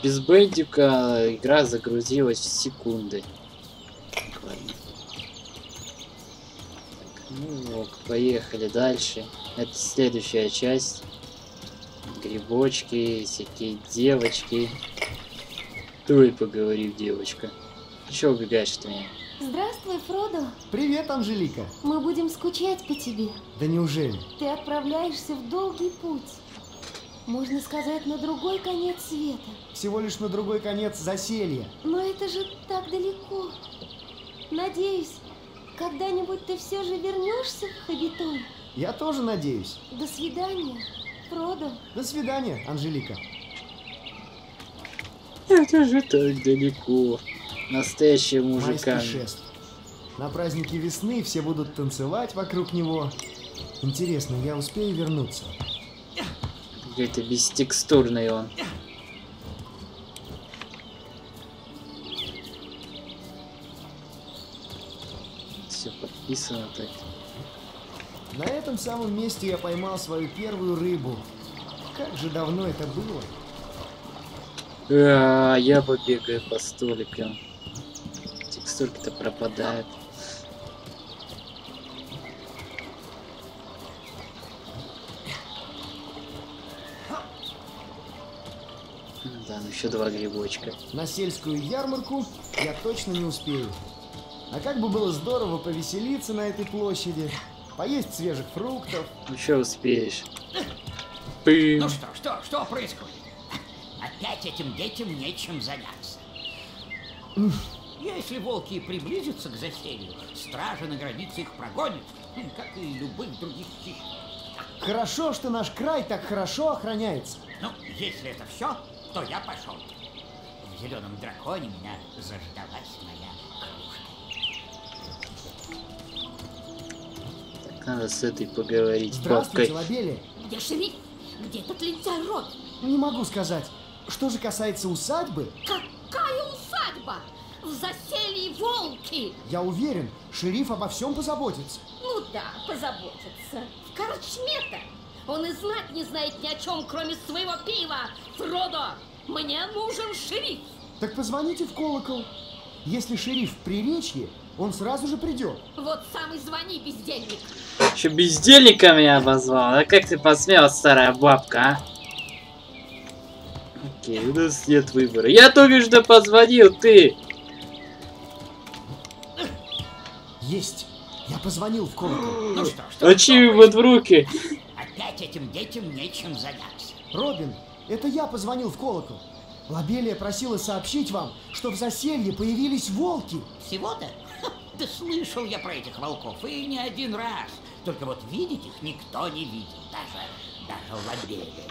без бендика игра загрузилась в секунды. Ладно. Так, ну ок, поехали дальше. Это следующая часть. Грибочки, всякие девочки. Давай поговорим, девочка. Чего убегаешь от меня? Здравствуй, Фродо. Привет, Анжелика. Мы будем скучать по тебе. Да неужели? Ты отправляешься в долгий путь. Можно сказать, на другой конец света. Всего лишь на другой конец заселья. Но это же так далеко. Надеюсь, когда-нибудь ты все же вернешься в Хоббитон. Я тоже надеюсь. До свидания, Фродо. До свидания, Анжелика. Это же так далеко. Настоящие мужика. Майский шест. На празднике весны все будут танцевать вокруг него. Интересно, я успею вернуться? Какой-то бестекстурный он. Все подписано так. На этом самом месте я поймал свою первую рыбу. Как же давно это было? Я побегаю по столикам. Текстурки-то пропадают. Да, ну еще 2 грибочка. На сельскую ярмарку я точно не успею. А как бы было здорово повеселиться на этой площади, поесть свежих фруктов. Еще успеешь. Пым. Ну что происходит? Опять этим детям нечем заняться. Если волки приблизятся к заселью, стража на границе их прогонит, как и любых других хищников. Хорошо, что наш край так хорошо охраняется. Ну, если это все, то я пошел. В зеленом драконе меня заждалась моя кружка. Так, надо с этой поговорить. Здравствуйте, Бабкой. Лобели. Где шериф? Где тот лентяй Рот? Не могу сказать. Что же касается усадьбы, Какая усадьба? В заселье волки! я уверен, шериф обо всем позаботится. Ну да, позаботится. В корчме-то он и знать не знает ни о чем, кроме своего пива. Фродо, мне нужен шериф. Так позвоните в колокол. Если шериф в Приречье, он сразу же придет. Вот сам и звони, бездельник. Еще бездельником меня обозвал. А как ты посмела, старая бабка, а? Окей, у нас нет выбора. Я только что позвонил, ты! Есть. Я позвонил в колокол. Ну что Ачивмент в руки. Опять этим детям нечем заняться. Робин, это я позвонил в колокол. Лобелия просила сообщить вам, что в заселье появились волки. Всего-то? Да слышал я про этих волков, и не один раз. Только вот видеть их никто не видел, даже Лобелия.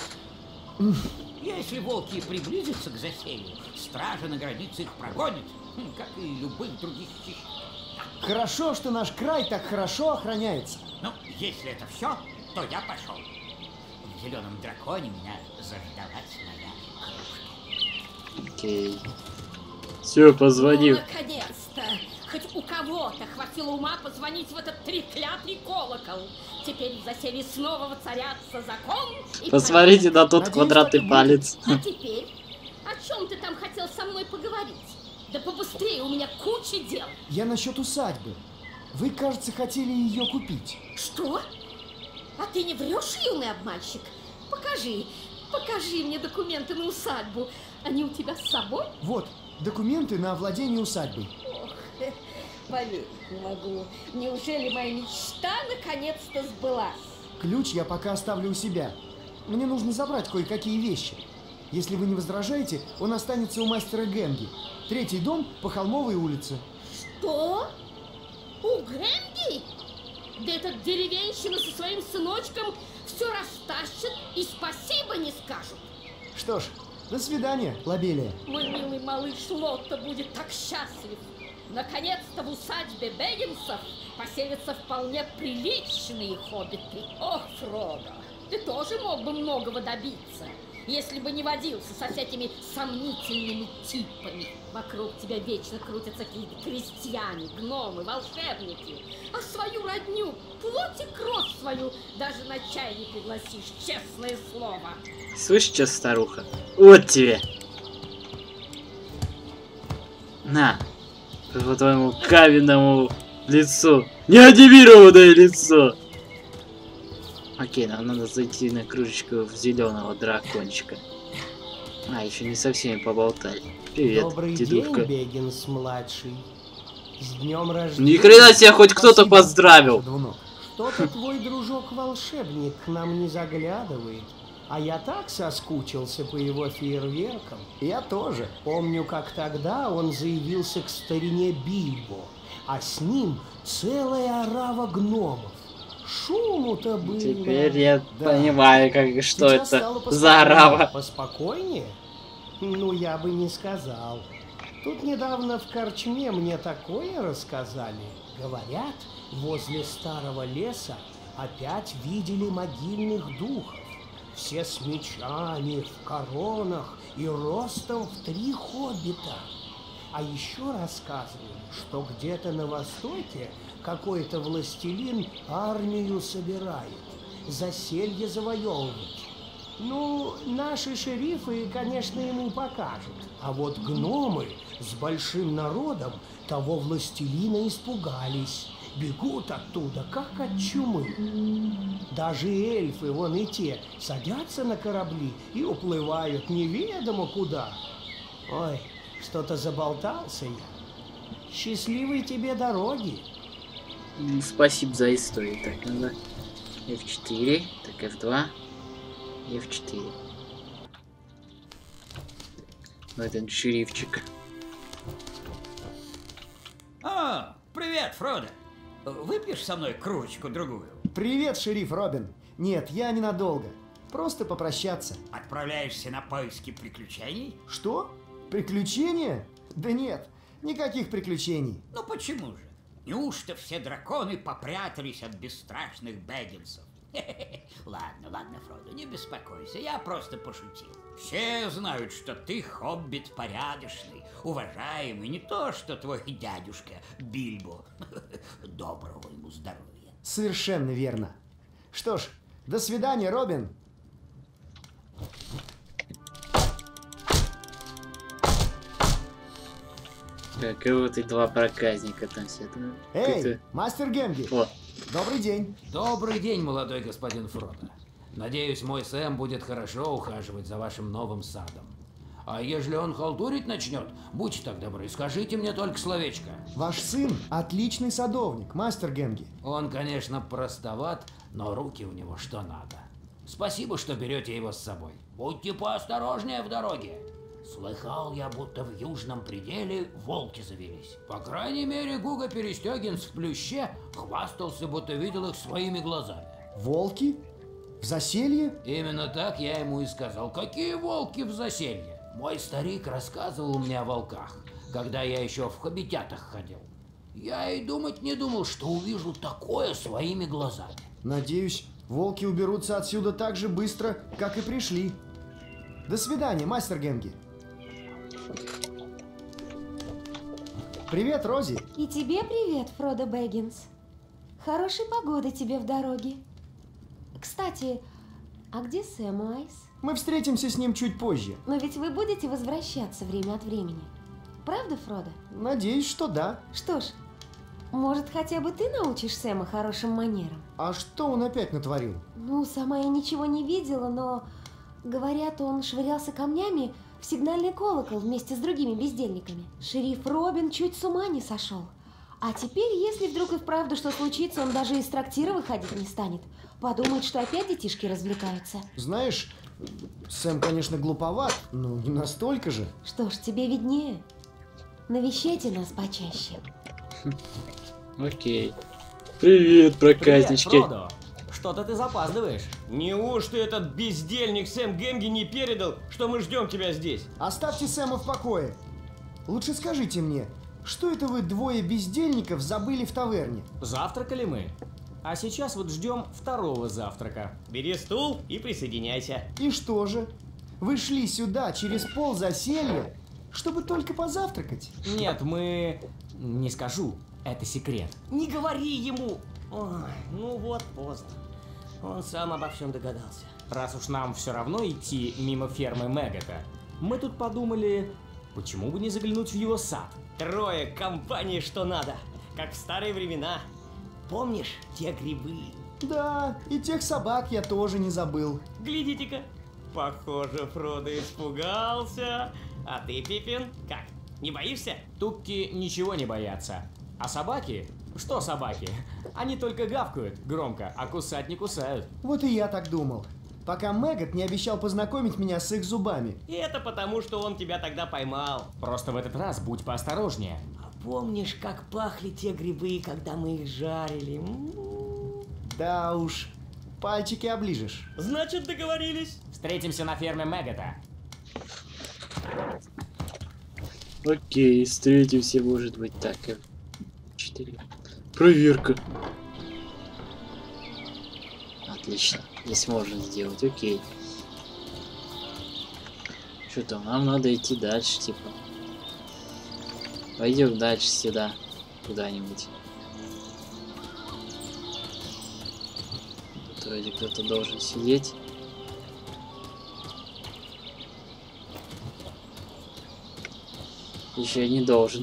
Если волки приблизятся к заселью, стража на границе их прогонит, как и любых других хищников. Хорошо, что наш край так хорошо охраняется. Ну, если это все, то я пошел. В зеленом драконе меня заждалась моя кружка. Окей. Все, позвонил. Ну, наконец-то! Хоть у кого-то хватило ума позвонить в этот треклятый колокол. Теперь в заселье снова воцарятся закон и Посмотрите на тот Надеюсь, квадратный так и палец. А теперь, о чем ты там хотел со мной поговорить? Да побыстрее, у меня куча дел. Я насчет усадьбы. Вы, кажется, хотели ее купить. Что? А ты не врешь, юный обманщик? Покажи мне документы на усадьбу. Они у тебя с собой? Вот, документы на владение усадьбой. Ох, поверить не могу. Неужели моя мечта наконец-то сбылась? Ключ я пока оставлю у себя. Мне нужно забрать кое-какие вещи. Если вы не возражаете, он останется у мастера Генги. 3-й дом по Холмовой улице. Что? У Гренги? Да этот деревенщина со своим сыночком все растащит и спасибо не скажут. Что ж, до свидания, Лобелия. Мой милый малыш Лотто будет так счастлив. Наконец-то в усадьбе Бэггинсов поселятся вполне приличные хоббиты. Ох, Фродо, ты тоже мог бы многого добиться, если бы не водился со всякими сомнительными типами. Вокруг тебя вечно крутятся какие-то крестьяне, гномы, волшебники. А свою родню, плоть и кровь свою даже на чай не пригласишь, честное слово. Слышишь, что, старуха? Вот тебе. На, по твоему каменному лицу. Неанимированное лицо. Окей, нам надо зайти на кружечку в зеленого дракончика. А, еще не со всеми поболтали. Привет, Добрый дедушка. день, Беггинс-младший. С днем рождения. Ни хрена себя хоть кто-то Спасибо, поздравил. двуног. Что-то твой дружок-волшебник к нам не заглядывает. А я так соскучился по его фейерверкам. Я тоже. Помню, как тогда он заявился к старине Бильбо, а с ним целая орава гномов. Шуму-то было. Теперь я Да. понимаю, как, что Сейчас это стало за арава. Поспокойнее? Ну, я бы не сказал. Тут недавно в корчме мне такое рассказали. Говорят, возле старого леса опять видели могильных духов. Все с мечами, в коронах и ростом в 3 хоббита. А еще рассказывали, что где-то на востоке какой-то властелин армию собирает, заселье завоевывать. Ну, наши шерифы, конечно, ему покажут. А вот гномы с большим народом того властелина испугались. Бегут оттуда, как от чумы. Даже эльфы, вон и те, садятся на корабли и уплывают неведомо куда. Ой, что-то заболтался я. Счастливой тебе дороги. Спасибо за историю. Так, надо F4, так F2, F4. Вот этот шерифчик. О, привет, Фродо. Выпьешь со мной кружечку-другую? Привет, шериф Робин. Нет, я ненадолго. Просто попрощаться. Отправляешься на поиски приключений? Что? Приключения? Да нет, никаких приключений. Ну почему же? Неужто все драконы попрятались от бесстрашных Бэггинсов? Ладно, ладно, Фродо, не беспокойся, я просто пошутил. Все знают, что ты хоббит порядочный, уважаемый, не то что твой дядюшка Бильбо. Доброго ему здоровья. Совершенно верно. Что ж, до свидания, Робин. Как и вот и 2 проказника там все. Это Эй, как-то- мастер Гемби, О, добрый день. Добрый день, молодой господин Фродо. Надеюсь, мой Сэм будет хорошо ухаживать за вашим новым садом. А ежели он халтурить начнет, будьте так добры, скажите мне только словечко. Ваш сын отличный садовник, мастер Гемби. Он, конечно, простоват, но руки у него что надо. Спасибо, что берете его с собой. Будьте поосторожнее в дороге. Слыхал я, будто в южном пределе волки завелись. По крайней мере, Гуга Перестегинс в плюще хвастался, будто видел их своими глазами. Волки? В заселье? Именно так я ему и сказал. Какие волки в заселье? Мой старик рассказывал мне о волках, когда я еще в хоббитятах ходил. Я и думать не думал, что увижу такое своими глазами. Надеюсь, волки уберутся отсюда так же быстро, как и пришли. До свидания, мастер Гемби. Привет, Рози. И тебе привет, Фродо Бэггинс. Хорошей погоды тебе в дороге. Кстати, а где Сэм Уайс? Мы встретимся с ним чуть позже. Но ведь вы будете возвращаться время от времени. Правда, Фродо? Надеюсь, что да. Что ж, может, хотя бы ты научишь Сэма хорошим манерам? А что он опять натворил? Ну, сама я ничего не видела, но... Говорят, он швырялся камнями в сигнальный колокол вместе с другими бездельниками. Шериф Робин чуть с ума не сошел. А теперь, если вдруг и вправду что случится, он даже из трактира выходить не станет. Подумает, что опять детишки развлекаются. Знаешь, Сэм, конечно, глуповат, но не настолько же. Что ж, тебе виднее. Навещайте нас почаще. окей. Привет, проказнички. Привет, Фродо. Что-то ты запаздываешь. Неужто этот бездельник Сэм Гемби не передал, что мы ждем тебя здесь? Оставьте Сэма в покое. Лучше скажите мне, что это вы двое бездельников забыли в таверне? Завтракали мы. А сейчас вот ждем второго завтрака. Бери стул и присоединяйся. И что же? Вы шли сюда через пол заселья, чтобы только позавтракать? Нет, мы... Не скажу. Это секрет. Не говори ему! Ой, ну вот поздно. Он сам обо всем догадался. Раз уж нам все равно идти мимо фермы Мэггета, мы тут подумали, почему бы не заглянуть в его сад. Трое, компании что надо. Как в старые времена. Помнишь те грибы? Да, и тех собак я тоже не забыл. Глядите-ка. Похоже, Фродо испугался. А ты, Пиппин, как? Не боишься? Тукки ничего не боятся. А собаки? Что собаки? Они только гавкают громко, а кусать не кусают. Вот и я так думал. Пока Мэггот не обещал познакомить меня с их зубами. И это потому, что он тебя тогда поймал. Просто в этот раз будь поосторожнее. А помнишь, как пахли те грибы, когда мы их жарили? Да уж, пальчики оближешь. Значит, договорились. Встретимся на ферме Мэггота. Окей, встретимся, может быть, так. 4. Проверка. Отлично. Здесь можно сделать, окей. Что там? Нам надо идти дальше, типа. Пойдем дальше сюда. Куда-нибудь. Тут вроде кто-то должен сидеть. Еще не должен.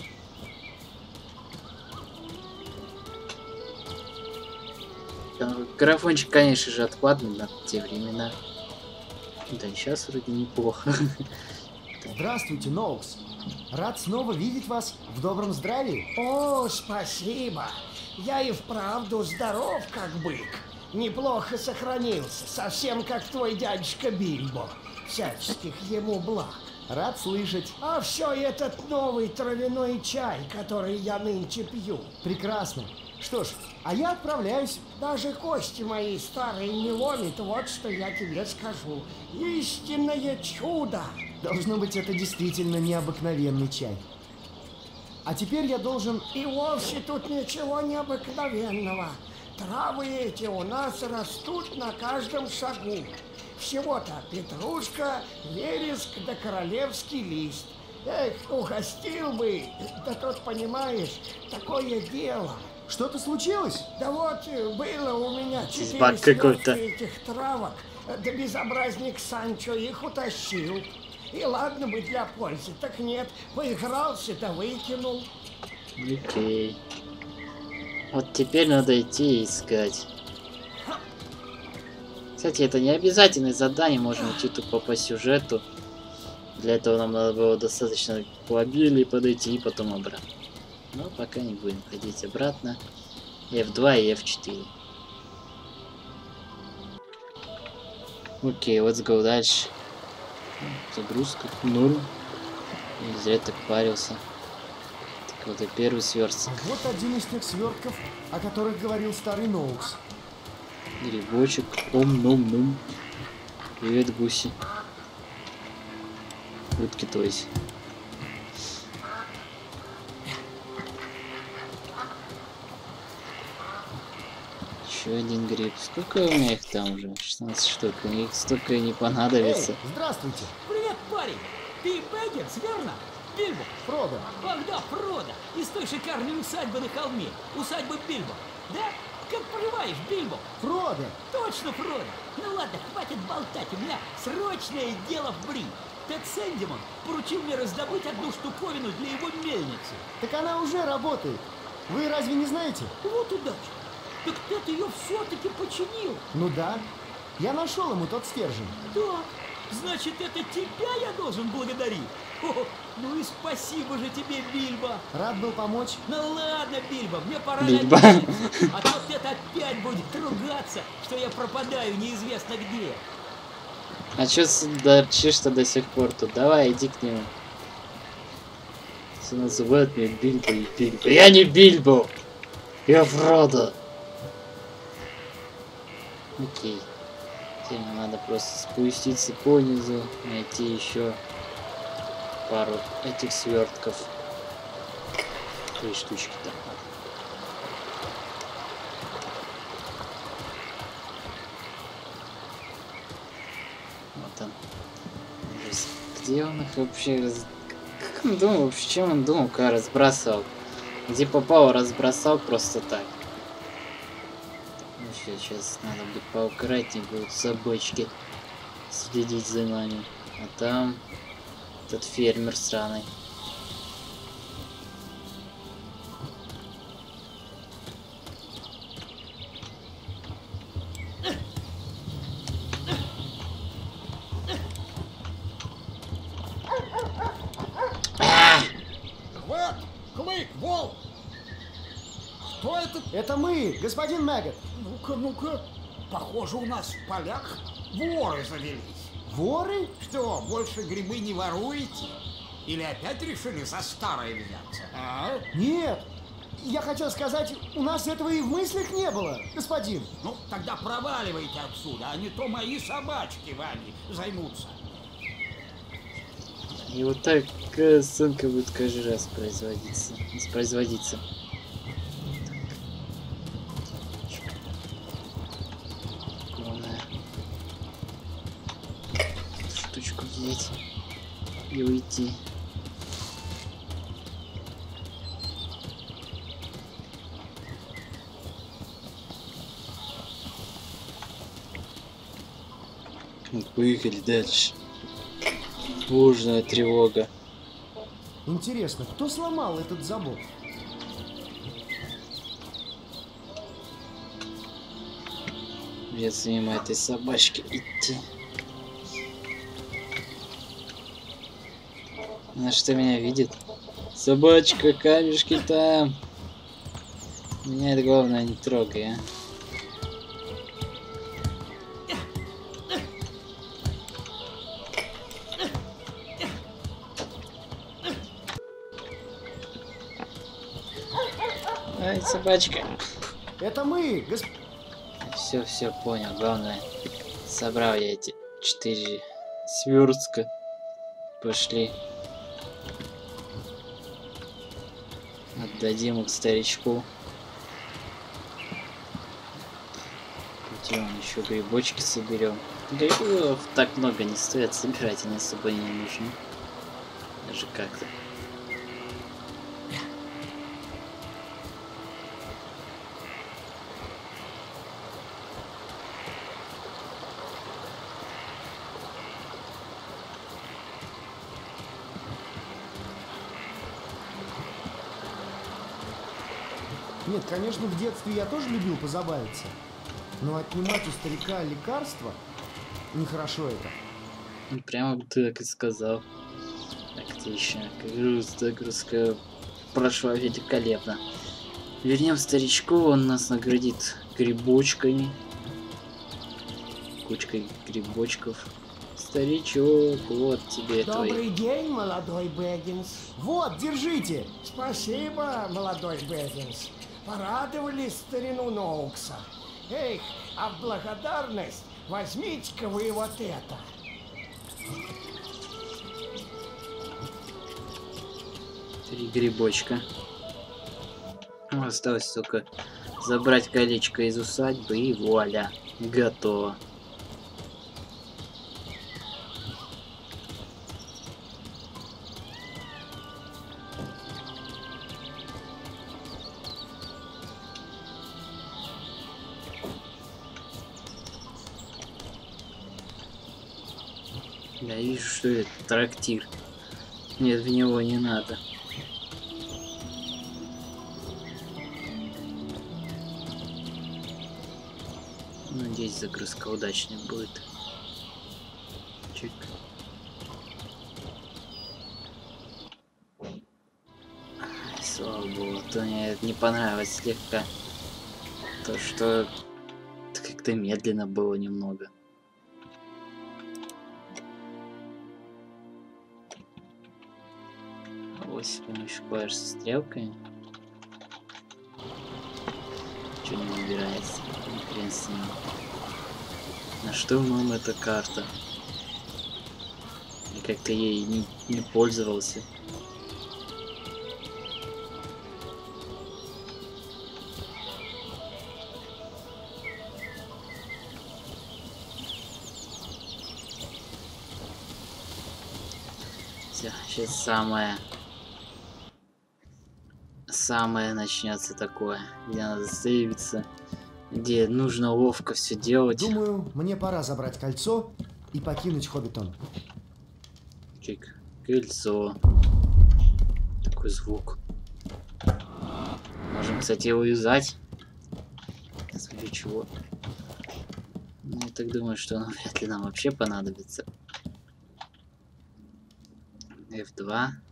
Графончик, конечно же, откладный на те времена. Да, сейчас вроде неплохо. Здравствуйте, Ноукс. Рад снова видеть вас в добром здравии. О, спасибо. Я и вправду здоров, как бык. Неплохо сохранился, совсем как твой дядюшка Бильбо. Всяческих ему благ. Рад слышать. А все этот новый травяной чай, который я нынче пью. Прекрасно. Что ж, а я отправляюсь. Даже кости мои старые не ломит, вот что я тебе скажу. Истинное чудо! Должно быть, это действительно необыкновенный чай. А теперь я должен... И вовсе тут ничего необыкновенного. Травы эти у нас растут на каждом шагу. Всего-то петрушка, вереск да королевский лист. Эх, угостил бы, да тут, понимаешь, такое дело. Что-то случилось? Да вот, было у меня 4 Баг какой-то. этих травок, да безобразник Санчо их утащил. И ладно бы для пользы, так нет, поигрался да выкинул. Окей. Вот теперь надо идти и искать. Кстати, это не обязательное задание, можно идти тупо по сюжету. Для этого нам надо было достаточно к лобили подойти и потом обратно. Но пока не будем ходить обратно. F2 и F4. Окей, let's go дальше. Загрузка. Норм. Не зря так парился. Так вот и первый сверсток. Вот один из тех свертков, о которых говорил старый Ноукс. Грибочек. Ом-ном-ном. Привет, гуси. Утки, то есть. Еще один гриб. Сколько у меня их там уже? 16 штук. Их столько и не понадобится. Эй, здравствуйте. Привет, парень! Ты Бэггинс, верно? Бильбо? Фродо. Ах да, Фродо! Из той шикарной усадьбы на холме. Усадьба Бильбо. Да? Как поживаешь, Бильбо? Фродо. Точно, Фродо! Ну ладно, хватит болтать, у меня срочное дело в Бри. Тед Сэндимон поручил мне раздобыть одну штуковину для его мельницы. Так она уже работает. Вы разве не знаете? Вот удача! Так ты ее все-таки починил. Ну да. Я нашел ему тот стержень. Так, значит, это тебя я должен благодарить? О, ну и спасибо же тебе, Бильбо. Рад был помочь. Ну ладно, Бильбо, мне пора Бильбо. на мельницу, а то Тед опять будет ругаться, что я пропадаю неизвестно где. А чё торчишь-то до сих пор тут? Давай, иди к нему. Все называют меня Бильбо и Бильбо. Я не Бильбо! Я Фродо! Окей. Теперь нам надо просто спуститься по низу, найти еще пару этих свертков. 3 штучки там. Вот он. Ужас. Где он их вообще? Как он думал вообще? Чем он думал, когда разбрасывал? Где попал, разбросал просто так. Ну сейчас надо быть поаккуратнее, будут собачки следить за нами. А там этот фермер сраный. Ого! Кто это? Это мы, господин Мэггот. Ну-ка, ну-ка. Похоже, у нас в полях воры завелись. Воры? Что, больше грибы не воруете? Или опять решили за старое взяться, а? Нет. Я хотел сказать, у нас этого и в мыслях не было, господин. Ну, тогда проваливайте отсюда, а не то мои собачки вами займутся. И вот так сценка будет каждый раз воспроизводиться. Главное штучку взять и уйти. Поехали дальше. Ужная тревога. Интересно, кто сломал этот забор? Придется мимо этой собачки идти. Она что, меня видит? Собачка, камешки там. Меня это главное не трогай, а. Ай, собачка. Это мы, Все понял. Главное, собрал я эти 4 свёрстка. Пошли. Отдадим их старичку. Пойдем еще грибочки соберем. Грибов так много не стоит собирать, они особо не нужны. Даже как-то. Нет, конечно, в детстве я тоже любил позабавиться. Но отнимать у старика лекарства нехорошо это. Ну, прямо ты так и сказал. Отлично. Загрузка прошла великолепно. Вернем старичку, он нас наградит грибочками. Кучкой грибочков. Старичок, вот тебе твой. Добрый день, молодой Бэггинс. Вот, держите. Спасибо, молодой Бэггинс. Порадовали старину Ноукса. Эх, а в благодарность возьмите-ка вы вот это. 3 грибочка. Осталось только забрать колечко из усадьбы и вуаля, готово. Я вижу, что это трактир. Нет, в него не надо. Надеюсь, загрузка удачной будет. Чик. Слава богу, то мне это не понравилось слегка. То, что как-то медленно было немного. Ось с помощью клавиш со стрелками. Ничего не выбирается. Ни хрен с ним. На что нам эта карта? Я как-то ей не пользовался. Все, сейчас самое начнется такое, где надо сейвиться, где нужно ловко все делать. Думаю, мне пора забрать кольцо и покинуть Хоббитон. Чик, кольцо. Такой звук. Можем, кстати, его юзать. В случае чего. Ну, я так думаю, что оно вряд ли нам вообще понадобится. F2.